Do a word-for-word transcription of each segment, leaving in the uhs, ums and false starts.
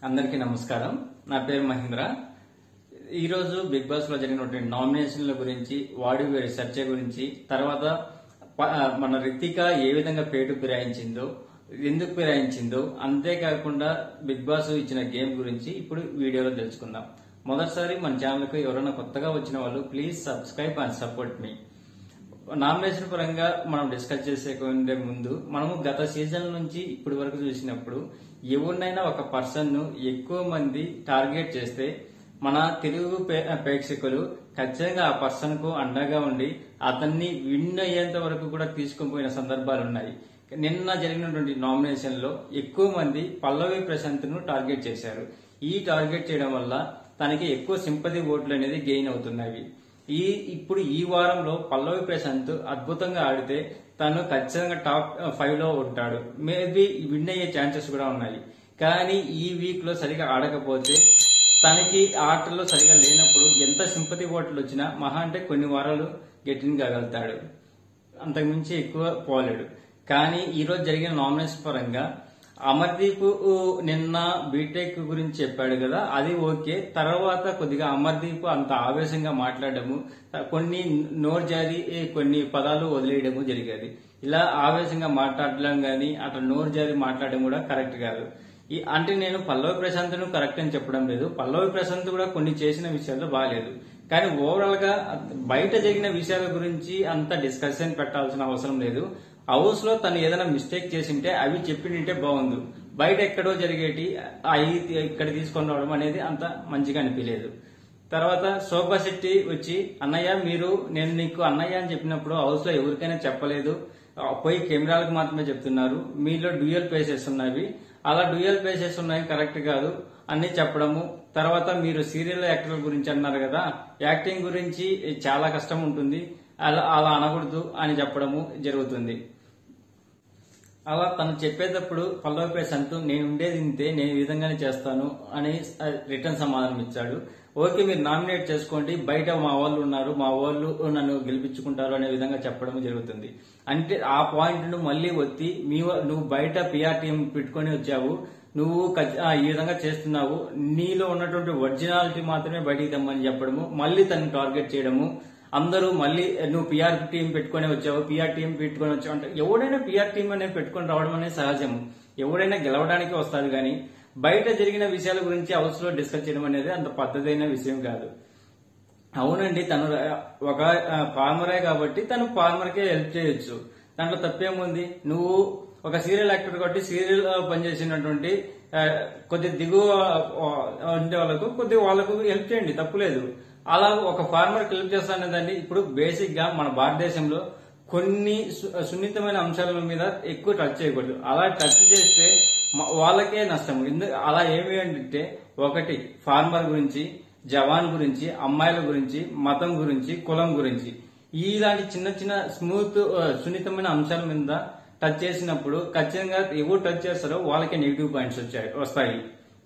అందరికీ నమస్కారం. నా పేరు మహేంద్ర. ఈ రోజు బిగ్ బాస్ లో జరిగినటువంటి నామినేషన్ల గురించి, వాడి చర్చ గురించి, తర్వాత మన రితిక ఏ విధంగా పేటు ఫిరాయించిందో, ఎందుకు ఫిరాయించిందో, అంతేకాకుండా బిగ్ బాస్ ఇచ్చిన గేమ్ గురించి ఇప్పుడు వీడియోలో తెలుసుకుందాం. మొదటిసారి మన ఛానల్ కు ఎవరైనా కొత్తగా వచ్చిన వాళ్ళు please subscribe and support me. Nomination పరంగా మనం డిస్కస్ చేసే ముందు మనము గత సీజన్ నుంచి ఇప్పటి వరకు చూసినప్పుడు ఎవరినైనా ఒక పర్సన్ ను ఎక్కువ మంది టార్గెట్ చేస్తే మన తెలుగు ప్రేక్షకులు ఖచ్చితంగా ఆ పర్సన్ కు అండగా ఉండి అతన్ని విన్ అయ్యేంత వరకు కూడా తీసుకుని పోయిన సందర్భాలు ఉన్నాయి. నిన్న జరిగినటువంటి నామినేషన్ లో ఎక్కువ మంది పల్లవి ప్రశాంత్ ను టార్గెట్ చేశారు. ఈ టార్గెట్ చేయడం వల్ల తనకి ఎక్కువ సింపతి ఓట్లు అనేది గెయిన్ అవుతున్నాయి. ఈ ఇప్పుడు ఈ వారంలో పల్లవి ప్రశాంత్ అద్భుతంగా ఆడితే తను ఖచ్చితంగా టాప్ ఫైవ్ లో ఉంటాడు. మేబీ విన్ అయ్యే ఛాన్సెస్ కూడా ఉన్నాయి. కానీ ఈ వీక్ లో సరిగా ఆడకపోతే, తనకి ఆటల్లో సరిగా లేనప్పుడు ఎంత సింపతి ఓట్లు వచ్చినా మహా అంటే కొన్ని వారాలు గెట్టిన కాగలుగుతాడు, అంతకుమించి ఎక్కువ పోలేడు. కానీ ఈ రోజు జరిగిన నామినేషన్ పరంగా అమర్దీప్ నిన్న బీటెక్ గురించి చెప్పాడు కదా, అది ఓకే. తర్వాత కొద్దిగా అమర్దీప్ అంత ఆవేశంగా మాట్లాడము, కొన్ని నోరు జారి కొన్ని పదాలు వదిలేయడము జరిగేది. ఇలా ఆవేశంగా మాట్లాడడం గాని అట్లా నోరు జారి మాట్లాడడం కూడా కరెక్ట్ కాదు. ఈ అంటే నేను పల్లవి ప్రశాంత్ ను కరెక్ట్ అని చెప్పడం లేదు. పల్లవి ప్రశాంత్ కూడా కొన్ని చేసిన విషయాల్లో బాగాలేదు. కానీ ఓవరాల్ గా బయట జరిగిన విషయాల గురించి అంత డిస్కషన్ పెట్టాల్సిన అవసరం లేదు. హౌస్ లో తను ఏదైనా మిస్టేక్ చేసింటే అవి చెప్పింటే బాగుంది. బయట ఎక్కడో జరిగేటి అవి ఇక్కడ తీసుకొని రావడం అనేది అంత మంచిగా అనిపించలేదు. తర్వాత శోభా శెట్టి వచ్చి, అన్నయ్య మీరు నేను నీకు అన్నయ్య అని చెప్పినప్పుడు హౌస్ లో ఎవరికైనా చెప్పలేదు, పోయి కెమెరాలకు మాత్రమే చెప్తున్నారు, మీలో డ్యూయల్ పేసెస్ ఉన్నవి, అలా డ్యూయల్ పేసెస్ ఉన్నాయి కరెక్ట్ కాదు అని చెప్పడము. తర్వాత మీరు సీరియల్ యాక్టర్ల గురించి అన్నారు కదా, యాక్టింగ్ గురించి చాలా కష్టం ఉంటుంది, అలా అలా అనకూడదు అని చెప్పడము జరుగుతుంది. అలా తను చెప్పేటప్పుడు పల్లవి ప్రశాంత్ నేను ఉండేది ఇంతే, నేను ఈ విధంగానే చేస్తాను అని రిటర్న్ సమాధానం ఇచ్చాడు. ఓకే, మీరు నామినేట్ చేసుకోండి, బయట మా వాళ్ళు ఉన్నారు, మా వాళ్ళు నన్ను గెలిపించుకుంటారు అనే విధంగా చెప్పడం జరుగుతుంది. అంటే ఆ పాయింట్ ను మళ్లీ ఒత్తి మీ నువ్వు బయట పిఆర్ టీం పెట్టుకుని వచ్చావు, నువ్వు ఈ విధంగా చేస్తున్నావు, నీలో ఉన్నటువంటి ఒరిజినాలిటీ మాత్రమే బయటికి తెమ్మని చెప్పడము, మళ్లీ తనని టార్గెట్ చేయడము. అందరూ మళ్ళీ నువ్వు పిఆర్ టీం పెట్టుకుని వచ్చావు, పిఆర్ టీం పెట్టుకుని వచ్చావు అంటే ఎవడైనా పిఆర్ టీం అనేది పెట్టుకుని రావడం అనేది సహజం. ఎవడైనా గెలవడానికి వస్తాడు. కానీ బయట జరిగిన విషయాల గురించి హౌస్ లో డిస్కస్ చేయడం అనేది అంత పద్ధతైన విషయం కాదు. అవునండి, తను ఒక ఫార్మరే కాబట్టి తను ఫార్మర్ కే హెల్ప్ చేయొచ్చు, దాంట్లో తప్పేముంది. నువ్వు ఒక సీరియల్ యాక్టర్ కాబట్టి సీరియల్ పనిచేసినటువంటి కొద్ది దిగువ ఉండే వాళ్ళకు కొద్ది వాళ్ళకు హెల్ప్ చేయండి, తప్పులేదు. అలా ఒక ఫార్మర్ హెల్ప్ చేస్తానే దాన్ని ఇప్పుడు బేసిక్ గా మన భారతదేశంలో కొన్ని సున్నితమైన అంశాల మీద ఎక్కువ టచ్ చేయకూడదు. అలా టచ్ చేస్తే వాళ్ళకే నష్టం. అలా ఏమి అంటే ఒకటి ఫార్మర్ గురించి, జవాన్ గురించి, అమ్మాయిల గురించి, మతం గురించి, కులం గురించి, ఇలాంటి చిన్న చిన్న స్మూత్ సున్నితమైన అంశాల మీద టచ్ చేసినప్పుడు ఖచ్చితంగా ఎవరు టచ్ చేస్తారో వాళ్ళకే నెగిటివ్ పాయింట్స్ వచ్చాయి వస్తాయి.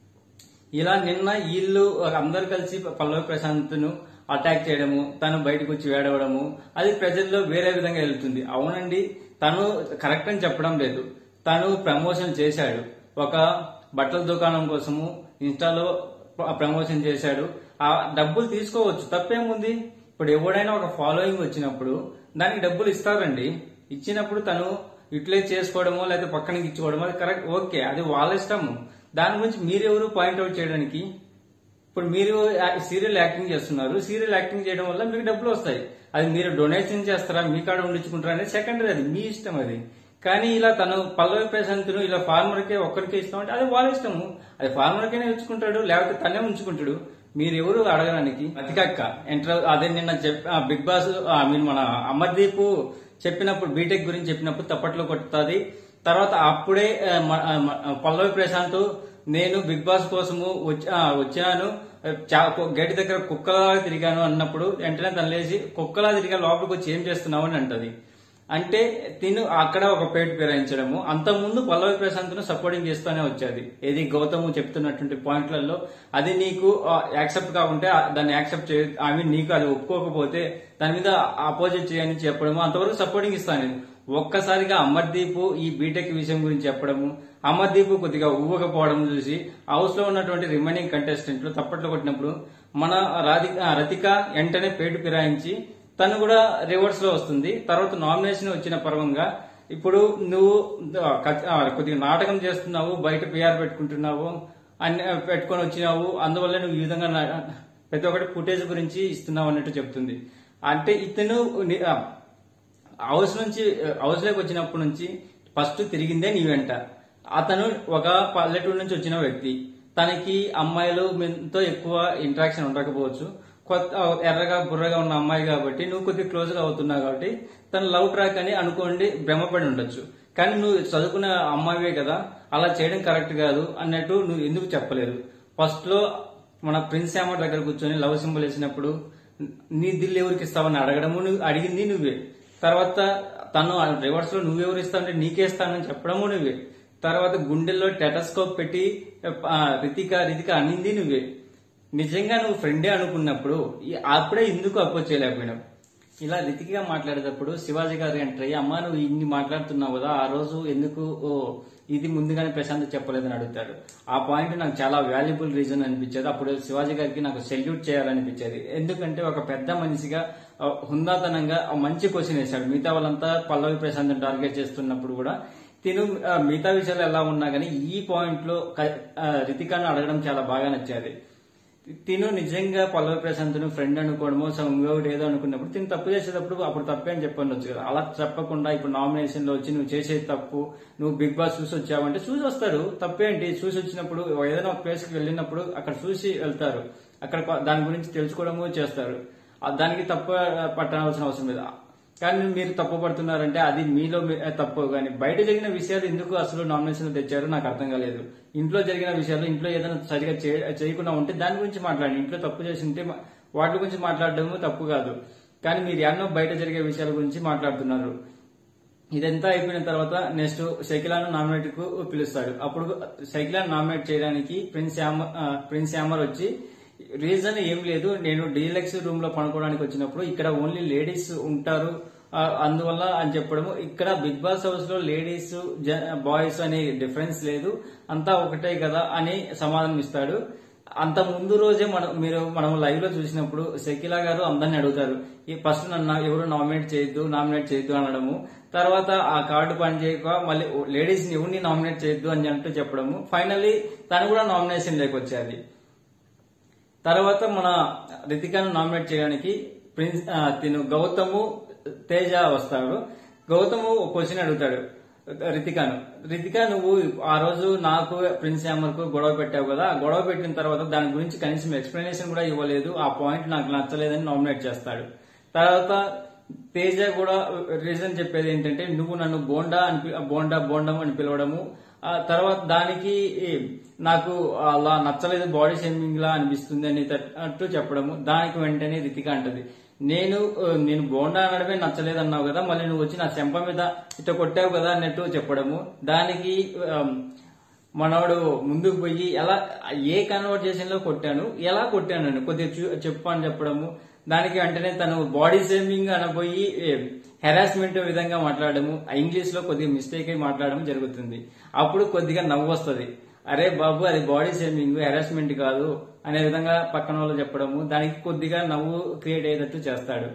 ఇలా నిన్న వీళ్ళు అందరు కలిసి పల్లవి ప్రశాంత్ ను అటాక్ చేయడము, తను బయటకు వచ్చి వేడవడము, అది ప్రజల్లో వేరే విధంగా వెళ్తుంది. అవునండి, తను కరెక్ట్ అని చెప్పడం లేదు. తను ప్రమోషన్ చేశాడు, ఒక బట్టల దుకాణం కోసము ఇన్స్టాలో ప్రమోషన్ చేశాడు. ఆ డబ్బులు తీసుకోవచ్చు, తప్పేముంది. ఇప్పుడు ఎవడైనా ఒక ఫాలోయింగ్ వచ్చినప్పుడు దానికి డబ్బులు ఇస్తారండి. ఇచ్చినప్పుడు తను యూటిలైజ్ చేసుకోవడమో లేకపోతే పక్కనకి ఇచ్చుకోవడమో అది కరెక్ట్, ఓకే, అది వాళ్ళ ఇష్టము. దాని గురించి మీరెవరు పాయింట్అవుట్ చేయడానికి? ఇప్పుడు మీరు సీరియల్ యాక్టింగ్ చేస్తున్నారు, సీరియల్ యాక్టింగ్ చేయడం వల్ల మీకు డబ్బులు వస్తాయి. అది మీరు డొనేషన్ చేస్తారా, మీ కాడ ఉండించుకుంటారా అనేది సెకండరీ, అది మీ ఇష్టం అది. కానీ ఇలా తను పల్లవి ప్రశాంత్ ను ఇలా ఫార్మర్ కే ఒక్కరికే ఇస్తామంటే అది వాళ్ళ ఇష్టము. అది ఫార్మర్ కేనే ఉంచుకుంటాడు, లేకపోతే తనే ఉంచుకుంటాడు. మీరెవరు అడగడానికి? అతికక్క ఎంటర్ అదే నిన్న బిగ్ బాస్ ఐ మీన్ మన అమర్దీప్ చెప్పినప్పుడు బీటెక్ గురించి చెప్పినప్పుడు తప్పట్లో కొట్టుతుంది. తర్వాత అప్పుడే పల్లవి ప్రశాంత్ నేను బిగ్ బాస్ కోసము వచ్చాను, గేట్ దగ్గర కుక్కలా తిరిగాను అన్నప్పుడు వెంటనే తను లేచి కుక్కలా తిరిగా లోపలికి వచ్చి ఏం చేస్తున్నావు అని అంటది. అంటే తిను అక్కడ ఒక పేటు ఫిరాయించడము. అంతకుముందు పల్లవి ప్రశాంత్ ను సపోర్టింగ్ చేస్తూనే వచ్చేది. ఏది గౌతమ్ చెప్తున్నటువంటి పాయింట్లలో అది నీకు యాక్సెప్ట్ కాకుంటే దాన్ని యాక్సెప్ట్ చే ఐ మీన్ నీకు అది ఒప్పుకోకపోతే దాని మీద అపోజిట్ చేయని చెప్పడము, అంతవరకు సపోర్టింగ్ ఇస్తాను. ఒక్కసారిగా అమర్దీప్ ఈ బీటెక్ విషయం గురించి చెప్పడము, అమర్దీప్ కొద్దిగా ఊవకపోవడం చూసి హౌస్ లో ఉన్నటువంటి రిమైనింగ్ కంటెస్టెంట్లు తప్పట్లు కొట్టినప్పుడు మన రాధిక రతిక వెంటనే పేటు ఫిరాయించి తను కూడా రివర్స్ లో వస్తుంది. తర్వాత నామినేషన్ వచ్చిన పర్వంగా ఇప్పుడు నువ్వు కొద్దిగా నాటకం చేస్తున్నావు, బయట పిఆర్ పెట్టుకుంటున్నావు అని పెట్టుకొని వచ్చినావు, అందువల్ల నువ్వు ఈ విధంగా ప్రతి ఒక్కటి ఫుటేజ్ గురించి ఇస్తున్నావు అన్నట్టు చెప్తుంది. అంటే ఇతను హౌస్ నుంచి హౌస్ లోకి వచ్చినప్పటి నుంచి ఫస్ట్ తిరిగిందే నీ వెంట. అతను ఒక పల్లెటూరు నుంచి వచ్చిన వ్యక్తి, తనకి అమ్మాయిలతో ఎక్కువ ఇంటరాక్షన్ ఉండకపోవచ్చు. కొత్త ఎర్రగా బుర్రగా ఉన్న అమ్మాయి కాబట్టి నువ్వు కొద్దిగా క్లోజ్ గా అవుతున్నావు కాబట్టి తన లవ్ ట్రాక్ అని అనుకోండి భ్రమపడి ఉండొచ్చు. కానీ నువ్వు చదువుకున్న అమ్మాయివే కదా, అలా చేయడం కరెక్ట్ కాదు అన్నట్టు నువ్వు ఎందుకు చెప్పలేదు? ఫస్ట్ లో మన ప్రిన్స్ యామర్ దగ్గర కూర్చొని లవ్ సింబల్ వేసినప్పుడు నీ దిల్ ఎవరికి ఇస్తావని అడగడము నువ్వు అడిగింది నువ్వే. తర్వాత తను రివర్స్ లో నువ్వెవరు ఇస్తావంటే నీకేస్తానని చెప్పడము నువ్వే. తర్వాత గుండెల్లో టెటస్కోప్ పెట్టి రితిక రితిక అనింది నువ్వే. నిజంగా నువ్వు ఫ్రెండే అనుకున్నప్పుడు అప్పుడే ఎందుకు అపోజ్ చేయలేకపోయినావు? ఇలా రితికగా మాట్లాడేటప్పుడు శివాజీ గారు ఎంటర్ అయ్యి అమ్మా నువ్వు ఇన్ని మాట్లాడుతున్నావు కదా, ఆ రోజు ఎందుకు ఓ ఇది ముందుగానే ప్రశాంత్ చెప్పలేదని అడుగుతాడు. ఆ పాయింట్ నాకు చాలా వాల్యుబుల్ రీజన్ అనిపించేది. అప్పుడు శివాజీ గారికి నాకు సెల్యూట్ చేయాలనిపించేది. ఎందుకంటే ఒక పెద్ద మనిషిగా హుందాతనంగా మంచి క్వశ్చన్ వేశాడు. మిగతా వాళ్ళంతా పల్లవి ప్రశాంత్ టార్గెట్ చేస్తున్నప్పుడు కూడా తిను మిగతా విషయాలు ఎలా ఉన్నా కానీ ఈ పాయింట్ లో రితికాను అడగడం చాలా బాగా నచ్చేది. తిను నిజంగా పల్లవి ప్రశాంత్ ఫ్రెండ్ అనుకోవడమో ఇంకొకటి ఏదో అనుకున్నప్పుడు తిను తప్పు చేసేటప్పుడు అప్పుడు తప్పే అని చెప్పండొచ్చు కదా. అలా చెప్పకుండా ఇప్పుడు నామినేషన్ లో వచ్చి నువ్వు చేసేది తప్పు, నువ్వు బిగ్ బాస్ చూసి వచ్చావంటే చూసి వస్తారు, తప్పేంటి? చూసి వచ్చినప్పుడు ఏదైనా ఒక ప్లేస్ కి వెళ్ళినప్పుడు అక్కడ చూసి వెళ్తారు, అక్కడ దాని గురించి తెలుసుకోవడము చేస్తారు. దానికి తప్పు పట్టాల్సిన అవసరం లేదు. కానీ మీరు తప్పు పడుతున్నారంటే అది మీలో తప్పు. కానీ బయట జరిగిన విషయాలు ఎందుకు అసలు నామినేషన్ తెచ్చారో నాకు అర్థం కాలేదు. ఇంట్లో జరిగిన విషయాలు ఇంట్లో ఏదైనా సరిగా చేయకుండా ఉంటే దాని గురించి మాట్లాడండి. ఇంట్లో తప్పు చేసి ఉంటే వాటి గురించి మాట్లాడడం తప్పు కాదు. కానీ మీరు ఎన్నో బయట జరిగే విషయాల గురించి మాట్లాడుతున్నారు. ఇదంతా అయిపోయిన తర్వాత నెక్స్ట్ షకీలాను నామినేట్ కు పిలుస్తాడు. అప్పుడు షకీలాను నామినేట్ చేయడానికి ప్రిన్స్ యామర్ ప్రిన్స్ యామర్ వచ్చి రీజన్ ఏం లేదు, నేను డీలక్స్ రూమ్ లో పనుకోవడానికి వచ్చినప్పుడు ఇక్కడ ఓన్లీ లేడీస్ ఉంటారు అందువల్ల అని చెప్పడము. ఇక్కడ బిగ్ బాస్ హౌస్ లో లేడీస్ బాయ్స్ అనే డిఫరెన్స్ లేదు, అంతా ఒకటే కదా అని సమాధానం ఇస్తాడు. అంత ముందు రోజే మనం మీరు మనం లైవ్ లో చూసినప్పుడు షకీలా గారు అందరిని అడుగుతారు, ఫస్ట్ నన్ను ఎవరు నామినేట్ చేయొద్దు నామినేట్ చేయొద్దు అనడము. తర్వాత ఆ కార్డు పని చేయక మళ్ళీ లేడీస్ ని ఎవరిని నామినేట్ చేయొద్దు అని అంటూ చెప్పడము. ఫైనల్లీ తను కూడా నామినేషన్ లేకొచ్చేది. తర్వాత మన రితికాను నామినేట్ చేయడానికి ప్రిన్స్ తిను గౌతము తేజ వస్తాడు. గౌతము ఒక క్వశ్చన్ అడుగుతాడు రితికాను, రితిక నువ్వు ఆ రోజు నాకు ప్రిన్స్ యామర్ కు గొడవ పెట్టావు కదా, గొడవ పెట్టిన తర్వాత దాని గురించి కనీసం ఎక్స్ప్లెనేషన్ కూడా ఇవ్వలేదు, ఆ పాయింట్ నాకు నచ్చలేదని నామినేట్ చేస్తాడు. తర్వాత తేజ కూడా రీజన్ చెప్పేది ఏంటంటే నువ్వు నన్ను బోండా అని బోండా బోండం అని పిలవడము, తర్వాత దానికి నాకు అలా నచ్చలేదు, బాడీ షేమింగ్ లా అనిపిస్తుంది అని అట్టు చెప్పడము. దానికి వెంటనే రితిక అంటది, నేను నేను బోండా అనడమే నచ్చలేదు అన్నావు కదా, మళ్ళీ నువ్వు వచ్చి నా చెంప మీద ఇట్ట కొట్టావు కదా అన్నట్టు చెప్పడము. దానికి మనవాడు ముందుకు పోయి ఎలా ఏ కన్వర్జేషన్ లో కొట్టాను ఎలా కొట్టాను కొద్దిగా చెప్పు అని చెప్పడము. దానికి వెంటనే తను బాడీ షేమింగ్ అనబోయి హెరాస్మెంట్ విధంగా మాట్లాడము, ఇంగ్లీష్ లో కొద్దిగా మిస్టేక్ అయి మాట్లాడడం జరుగుతుంది. అప్పుడు కొద్దిగా నవ్వు వస్తుంది, అరే బాబు అది బాడీ షేమింగ్ హెరాస్మెంట్ కాదు అనే విధంగా పక్కన వాళ్ళు చెప్పడము. దానికి కొద్దిగా నవ్వు క్రియేట్ అయ్యేటట్టు చేస్తాడు.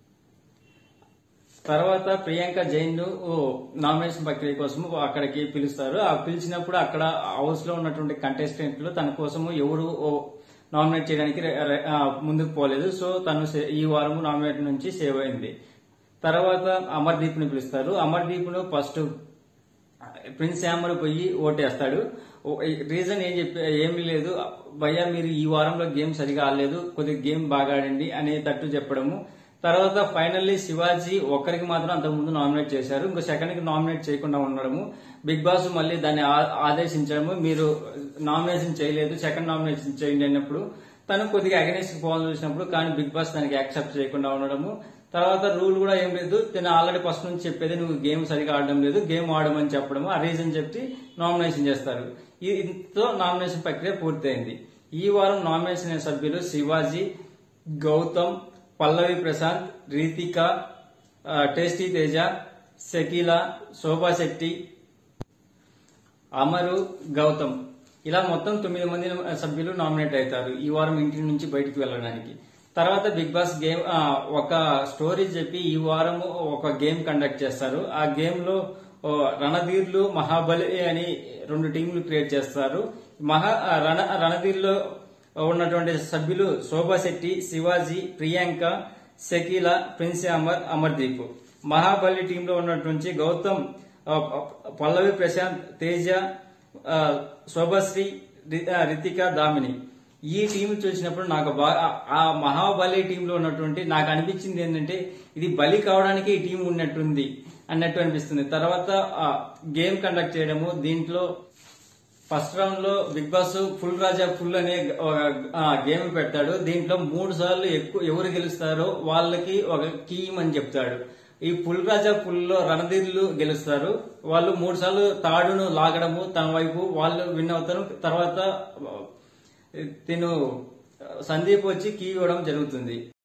తర్వాత ప్రియాంక జైన్ ను నామినేషన్ ప్రక్రియ కోసం అక్కడికి పిలుస్తారు. ఆ పిలిచినప్పుడు అక్కడ హౌస్ లో ఉన్నటువంటి కంటెస్టెంట్లు తన కోసము ఎవరు నామినేట్ చేయడానికి ముందుకు పోలేదు. సో తను ఈ వారం నామినేట్ నుంచి సేవ్ అయింది. తర్వాత అమర్దీప్ ని పిలుస్తారు. అమర్దీప్ ను ఫస్ట్ ప్రిన్స్ యామర్ పోయి ఓటేస్తాడు. రీజన్ ఏం చెప్పి ఏమీ లేదు భయ్యా, మీరు ఈ వారంలో గేమ్ సరిగా ఆడలేదు, కొద్దిగా గేమ్ బాగా ఆడండి అనేటట్టు చెప్పడము. తర్వాత ఫైనల్లీ శివాజీ ఒక్కరికి మాత్రం అంతకుముందు నామినేట్ చేశారు, ఇంకో సెకండ్ కి నామినేట్ చేయకుండా ఉండడము. బిగ్ బాస్ మళ్ళీ దాన్ని ఆదేశించడము, మీరు నామినేషన్ చేయలేదు సెకండ్ నామినేషన్ చేయండి అన్నప్పుడు తను కొద్దిగా అగెనిస్ట్ పోవాలని చూసినప్పుడు కానీ బిగ్ బాస్ దానికి యాక్సెప్ట్ చేయకుండా ఉండడము. తర్వాత రూల్ కూడా ఏం లేదు, తను ఆల్రెడీ ఫస్ట్ నుంచి చెప్పేది నువ్వు గేమ్ సరిగా ఆడడం లేదు, గేమ్ ఆడమని చెప్పడము. ఆ రీజన్ చెప్పి నామినేషన్ చేస్తారు. ఇంతో నామినేషన్ ప్రక్రియ పూర్తయింది. ఈ వారం నామినేషన్ అయిన సభ్యులు శివాజీ, గౌతమ్, పల్లవి ప్రశాంత్, రితిక, టేస్టీ తేజ, షకీలా, శోభా శెట్టి, అమరు, గౌతమ్ ఇలా మొత్తం తొమ్మిది మంది సభ్యులు నామినేట్ అవుతారు ఈ వారం ఇంటి నుంచి బయటికి వెళ్ళడానికి. తర్వాత బిగ్ బాస్ గేమ్ ఒక స్టోరీ చెప్పి ఈ వారం ఒక గేమ్ కండక్ట్ చేస్తారు. ఆ గేమ్ లో రణధీర్లు, మహాబలి అని రెండు టీంలు క్రియేట్ చేస్తారు. మహా రణ రణధీర్లో ఉన్నటువంటి సభ్యులు శోభా శెట్టి, శివాజీ, ప్రియాంక, షకీల, ప్రిన్స్ అమర్, అమర్దీప్. మహాబలి టీంలో ఉన్నటువంటి గౌతమ్, పల్లవి ప్రశాంత్, తేజ, శోభశ్రీ, రితిక, దామిని. ఈ టీం చూసినప్పుడు నాకు బాగా ఆ మహాబలి టీంలో ఉన్నటువంటి నాకు అనిపించింది ఏంటంటే ఇది బలి కావడానికి ఈ టీం ఉన్నట్టుంది అన్నట్టు అనిపిస్తుంది. తర్వాత గేమ్ కండక్ట్ చేయడము, దీంట్లో ఫస్ట్ రౌండ్ లో బిగ్ బాస్ ఫుల్ రాజా ఫుల్ అనే గేమ్ పెడతాడు. దీంట్లో మూడు సార్లు ఎక్కువ ఎవరు గెలుస్తారో వాళ్ళకి ఒక కీమ్ అని చెప్తాడు. ఈ ఫుల్ రాజా ఫుల్ లో రణధీర్లు గెలుస్తారు. వాళ్ళు మూడు సార్లు తాడును లాగడము తన వైపు వాళ్ళు విన్ అవుతారు. తర్వాత తిను సందీప్ వచ్చి కీ ఇవ్వడం జరుగుతుంది.